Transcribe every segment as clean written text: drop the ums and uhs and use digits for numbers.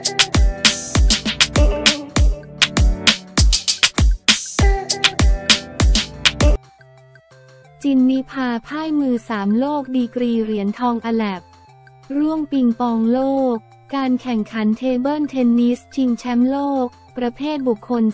จินนิภาพ่ายมือ3โลกดีกรีเหรียญทองอแลบร่วงปิงปองโลกการแข่งขันเทเบิลเทนนิสชิงแชมป์โลกประเภทบุคคล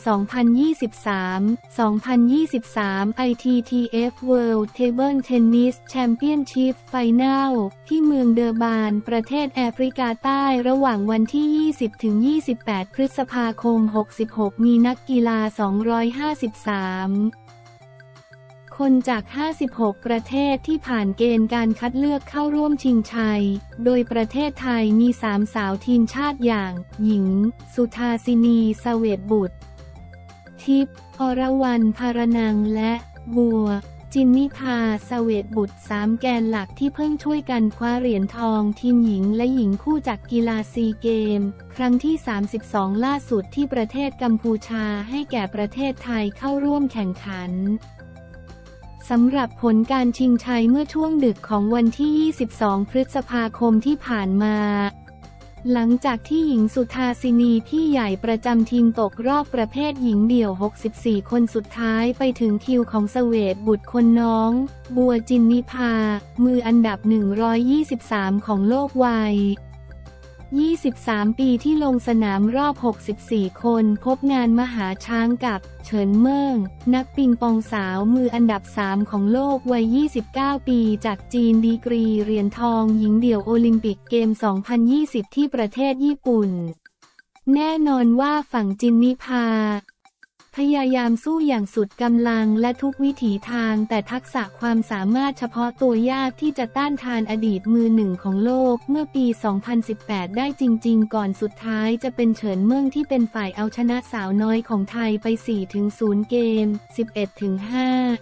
2023 ITTF World Table Tennis Championship Final ที่เมืองเดอร์บานประเทศแอฟริกาใต้ระหว่างวันที่ 20-28 พฤษภาคม 66 มีนักกีฬา 253 คนจาก 56 ประเทศที่ผ่านเกณฑ์การคัดเลือกเข้าร่วมชิงชัย โดยประเทศไทยมี 3 สาวทีมชาติอย่าง หญิง สุธาสินี เสวตบุตร ทิพย์ อรวรรณ ภารนัง และ บัว จินนิภา เสวตบุตร 3 แกนหลักที่เพิ่งช่วยกันคว้าเหรียญทองทีมหญิงและหญิงคู่จากกีฬาซีเกมครั้งที่ 32 ล่าสุดที่ประเทศกัมพูชาให้แก่ประเทศไทยเข้าร่วมแข่งขันสำหรับผลการชิงชัยเมื่อช่วงดึกของวันที่ 22 พฤษภาคมที่ผ่านมาหลังจากที่หญิงสุธาสินีพี่ใหญ่ประจำทีมตกรอบประเภทหญิงเดี่ยว 64 คนสุดท้ายไปถึงคิวของเสวตบุตรคนน้อง บัวจินนิภา มืออันดับ 123 ของโลกวัย 23 ปีที่ลงสนามรอบ 64 คนพบงานมหาช้างกับเฉินเมิ่งนักปิงปองสาวมืออันดับ 3 ของโลกวัย 29 ปีจากจีนดีกรีเหรียญทองหญิงเดี่ยวโอลิมปิกเกม 2020 ที่ประเทศญี่ปุ่นแน่นอนว่าฝั่งจินนิภาพยายามสู้อย่างสุดกำลังและทุกวิถีทางแต่ทักษะความสามารถเฉพาะตัวยากที่จะต้านทานอดีตมือหนึ่งของโลกเมื่อปี 2018 ได้จริงๆก่อนสุดท้ายจะเป็นเฉินเมิ่งที่เป็นฝ่ายเอาชนะสาวน้อยของไทยไป 4-0 เกม 11-5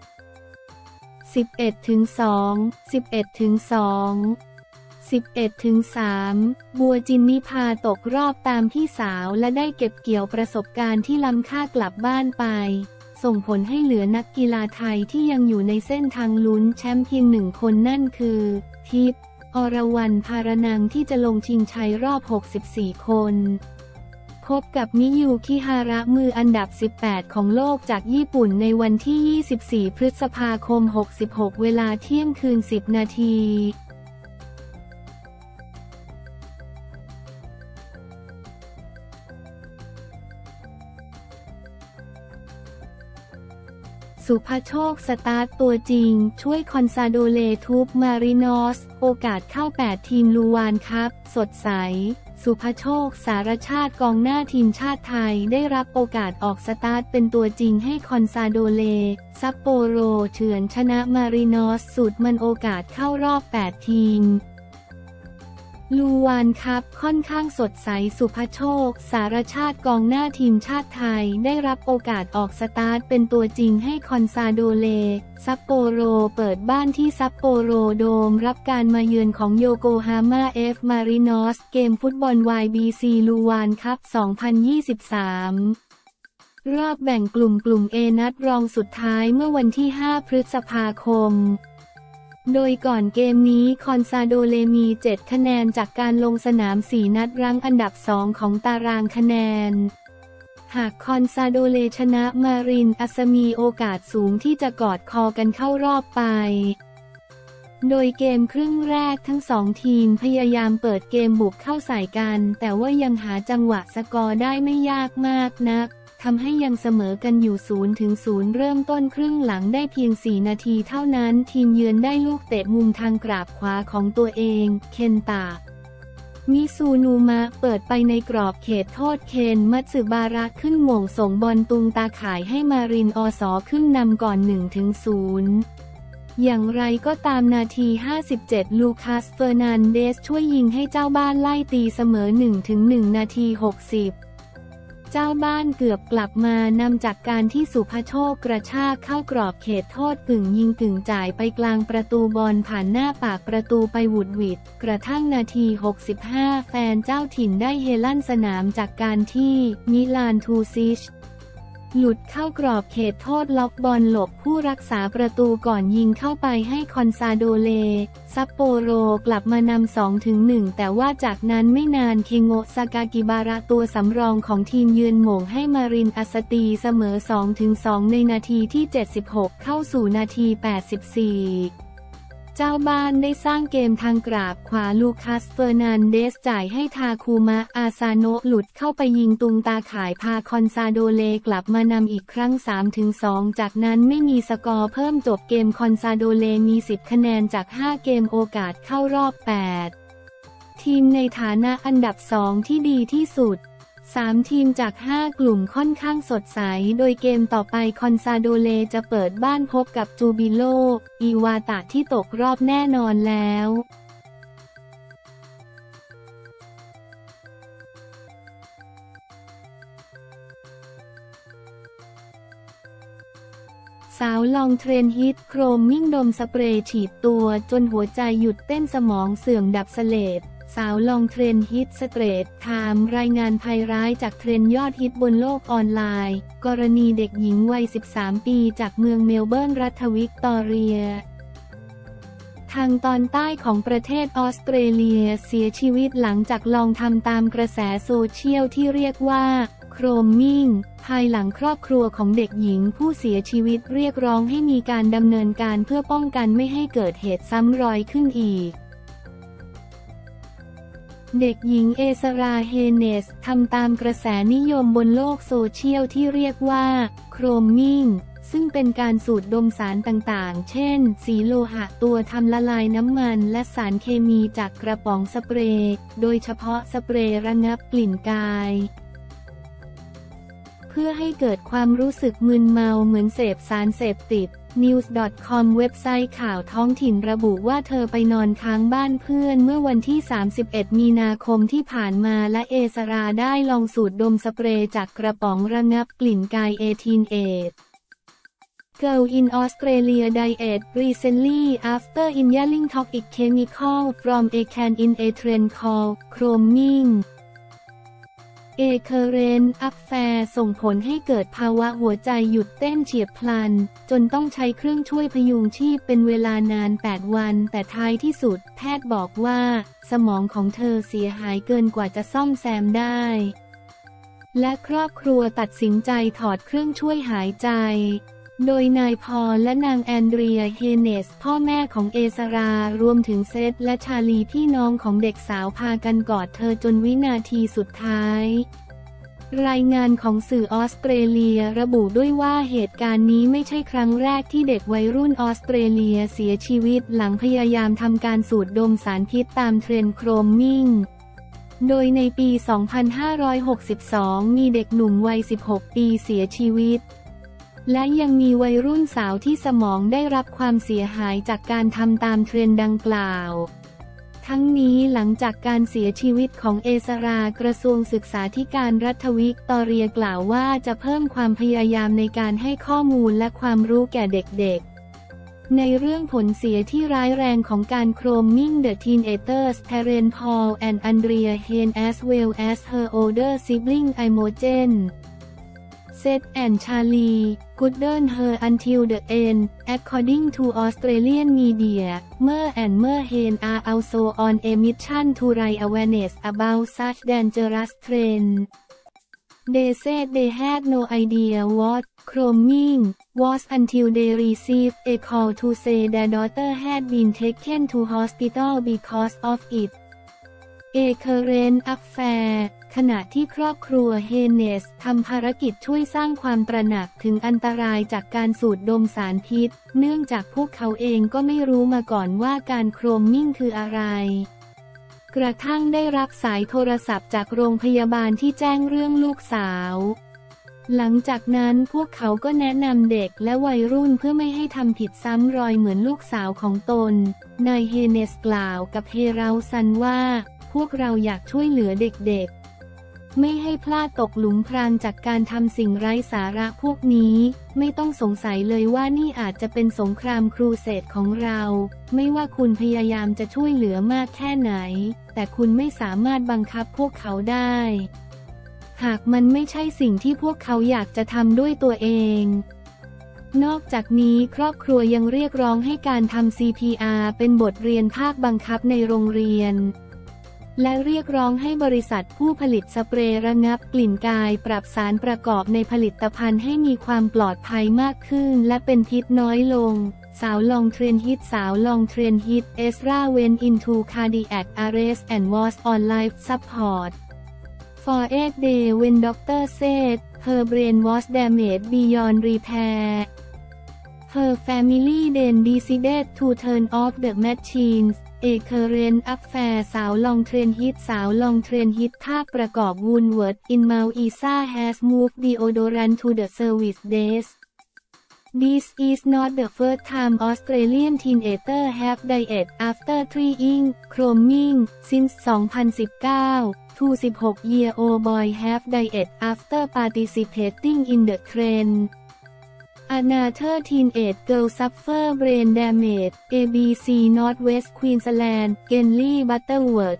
11-2 11-3 บัวจินนิภาตกรอบตามพี่สาวและได้เก็บเกี่ยวประสบการณ์ที่ล้ำค่ากลับบ้านไปส่งผลให้เหลือนักกีฬาไทยที่ยังอยู่ในเส้นทางลุ้นแชมป์เพียง1 คนนั่นคือทิพย์ อรวรรณ ภารนังที่จะลงชิงชัยรอบ 64 คนพบกับมิยุคิฮาระมืออันดับ 18 ของโลกจากญี่ปุ่นในวันที่ 24 พฤษภาคม 66 เวลาเที่ยงคืน 10 นาทีสุภโชคสตาร์ตตัวจริงช่วยคอนซาโดเลทุบมารินอสโอกาสเข้า 8 ทีมลูวานคัพสดใสสุภโชคสารชาติกองหน้าทีมชาติไทยได้รับโอกาสออกสตาร์ทเป็นตัวจริงให้คอนซาโดเลซัปโปโรเฉือนชนะมารินอสสุดมันโอกาสเข้ารอบ 8 ทีมลูวานคัพค่อนข้างสดใสสุภโชคสารชาติกองหน้าทีมชาติไทยได้รับโอกาสออกสตาร์ทเป็นตัวจริงให้คอนซาโดเลซัปโปโรเปิดบ้านที่ซัปโปโรโดมรับการมาเยือนของโยโกฮาม่าเอฟมารินอสเกมฟุตบอล YBC ลูวานคัพ 2023 รอบแบ่งกลุ่ม A นัดรองสุดท้ายเมื่อวันที่ 5 พฤษภาคมโดยก่อนเกมนี้คอนซาโดเลมี 7 คะแนนจากการลงสนาม 4 นัดรั้งอันดับ 2 ของตารางคะแนนหากคอนซาโดเลชนะมารินอัสมีโอกาสสูงที่จะกอดคอกันเข้ารอบไปโดยเกมครึ่งแรกทั้ง2 ทีมพยายามเปิดเกมบุกเข้าใส่กันแต่ว่ายังหาจังหวะสกอร์ได้ไม่ยากมากนักทำให้ยังเสมอกันอยู่ 0-0 เริ่มต้นครึ่งหลังได้เพียง 4 นาทีเท่านั้นทีมเยือนได้ลูกเตะมุมทางกราบขวาของตัวเองเคนตะมิซูนูมะเปิดไปในกรอบเขตโทษเคนมัตสึบาระขึ้นหม่งส่งบอลตุงตาข่ายให้มารินอสขึ้นนำก่อน 1-0 อย่างไรก็ตามนาที 57 ลูคัส เฟอร์นันเดสช่วยยิงให้เจ้าบ้านไล่ตีเสมอ 1-1 นาที 60เจ้าบ้านเกือบกลับมานำจากการที่สุภโชคกระชากเข้ากรอบเขตโทษกึ่งยิงกึ่งจ่ายไปกลางประตูบอลผ่านหน้าปากประตูไปหวุดหวิดกระทั่งนาที 65 แฟนเจ้าถิ่นได้เฮลั่นสนามจากการที่มิลานทูซิชหลุดเข้ากรอบเขตโทษล็อกบอลหลบผู้รักษาประตูก่อนยิงเข้าไปให้คอนซาโดเลซัปโปโรกลับมานำ 2-1 แต่ว่าจากนั้นไม่นานเคโงะซากากิบาระตัวสำรองของทีมเยือนหม่งให้มารินอัสตีเสมอ 2-2 ในนาทีที่ 76 เข้าสู่นาที 84เจ้าบ้านได้สร้างเกมทางกราบขวาลูคัสเฟอร์นันเดสจ่ายให้ทาคูมะอาซาโนะหลุดเข้าไปยิงตุงตาข่ายพาคอนซาโดเลกลับมานำอีกครั้ง 3-2 จากนั้นไม่มีสกอร์เพิ่มจบเกมคอนซาโดเลมี10คะแนนจาก5เกมโอกาสเข้ารอบ8ทีมในฐานะอันดับ2ที่ดีที่สุด3ทีมจาก5กลุ่มค่อนข้างสดใสโดยเกมต่อไปคอนซาโดเลจะเปิดบ้านพบกับจูบิโลอิวาตะที่ตกรอบแน่นอนแล้วสาวลองเทรนฮิตโครมมิ่งดมสเปรย์ฉีดตัวจนหัวใจหยุดเต้นสมองเสื่อมดับเสลดสาวลองเทรนฮิตสเตรทไทม์รายงานภัยร้ายจากเทรนยอดฮิตบนโลกออนไลน์กรณีเด็กหญิงวัย 13 ปีจากเมืองเมลเบิร์นรัฐวิกตอเรียทางตอนใต้ของประเทศออสเตรเลียเสียชีวิตหลังจากลองทำตามกระแสโซเชียลที่เรียกว่าโครมมิ่งภายหลังครอบครัวของเด็กหญิงผู้เสียชีวิตเรียกร้องให้มีการดำเนินการเพื่อป้องกันไม่ให้เกิดเหตุซ้ำรอยขึ้นอีกเด็กหญิงเอซาราเฮเนสทำตามกระแสนิยมบนโลกโซเชียลที่เรียกว่าโครมมิ่งซึ่งเป็นการสูดดมสารต่างๆเช่นสีโลหะตัวทำละลายน้ำมันและสารเคมีจากกระป๋องสเปรย์โดยเฉพาะสเปรย์ระงับกลิ่นกายเพื่อให้เกิดความรู้สึกมึนเมาเหมือนเสพสารเสพติดnews.com เว็บไซต์ข่าวท้องถิ่นระบุว่าเธอไปนอนค้างบ้านเพื่อนเมื่อวันที่ 31 มีนาคมที่ผ่านมาและเอซาราได้ลองสูดดมสเปรย์จากกระป๋องระงับกลิ่นกาย18 Girl in Australia died recently after inhaling toxic chemical from a can in a trend called chromingเอเคอเรนต์อัฟแฟร์ส่งผลให้เกิดภาวะหัวใจหยุดเต้นเฉียบพลันจนต้องใช้เครื่องช่วยพยุงชีพเป็นเวลานาน8 วันแต่ท้ายที่สุดแพทย์บอกว่าสมองของเธอเสียหายเกินกว่าจะซ่อมแซมได้และครอบครัวตัดสินใจถอดเครื่องช่วยหายใจโดยนายพอลและนางแอนเดรียเฮเนสพ่อแม่ของเอซารารวมถึงเซธและชาลีพี่น้องของเด็กสาวพากันกอดเธอจนวินาทีสุดท้ายรายงานของสื่อออสเตรเลียระบุด้วยว่าเหตุการณ์นี้ไม่ใช่ครั้งแรกที่เด็กวัยรุ่นออสเตรเลียเสียชีวิตหลังพยายามทำการสูดดมสารพิษตามเทรนด์โครมมิ่งโดยในปี 2562 มีเด็กหนุ่มวัย 16 ปีเสียชีวิตและยังมีวัยรุ่นสาวที่สมองได้รับความเสียหายจากการทำตามเทรนด์ดังกล่าวทั้งนี้หลังจากการเสียชีวิตของเอซารากระทรวงศึกษาธิการรัฐวิกตอเรียกล่าวว่าจะเพิ่มความพยายามในการให้ข้อมูลและความรู้แก่เด็กๆในเรื่องผลเสียที่ร้ายแรงของการโครมมิ่ง The Teenagers Parent Paul and Andrea Hain as well as her older sibling Imogen Seth and Charlie couldn't her until the end, according to Australian media. Mer and Hain are also on a mission to raise awareness about such dangerous trends. They said they had no idea what chroming was until they received a call to say their daughter had been taken to hospital because of it. A current affairขณะที่ครอบครัวเฮเนสทำภารกิจช่วยสร้างความตระหนักถึงอันตรายจากการสูดดมสารพิษเนื่องจากพวกเขาเองก็ไม่รู้มาก่อนว่าการโครมมิ่งคืออะไรกระทั่งได้รับสายโทรศัพท์จากโรงพยาบาลที่แจ้งเรื่องลูกสาวหลังจากนั้นพวกเขาก็แนะนำเด็กและวัยรุ่นเพื่อไม่ให้ทำผิดซ้ำรอยเหมือนลูกสาวของตนนายเฮเนสกล่าวกับเฮราซันว่าพวกเราอยากช่วยเหลือเด็กๆไม่ให้พลาดตกหลุมพรางจากการทำสิ่งไร้สาระพวกนี้ไม่ต้องสงสัยเลยว่านี่อาจจะเป็นสงครามครูเสดของเราไม่ว่าคุณพยายามจะช่วยเหลือมากแค่ไหนแต่คุณไม่สามารถบังคับพวกเขาได้หากมันไม่ใช่สิ่งที่พวกเขาอยากจะทำด้วยตัวเองนอกจากนี้ครอบครัวยังเรียกร้องให้การทำ CPR เป็นบทเรียนภาคบังคับในโรงเรียนและเรียกร้องให้บริษัทผู้ผลิตสเปรย์ระงับกลิ่นกายปรับสารประกอบในผลิตภัณฑ์ให้มีความปลอดภัยมากขึ้นและเป็นพิษน้อยลงสาวลองเทรนฮิตเอสรา went into cardiac arrest and was on life support for 8 days when doctor said her brain was damaged beyond repair. Her family then decided to turn off the machines. A current affair สาวลองเทรนฮิตภาคประกอบ Woolworth in Mount Isa has moved deodorant to the service desk. This is not the first time Australian teenagers have died after trying grooming since 2019. Two 16-year-old boys have died after participating in the trend. Another teenage girl suffered brain damage. ABC North West Queensland, Kelly Butterworth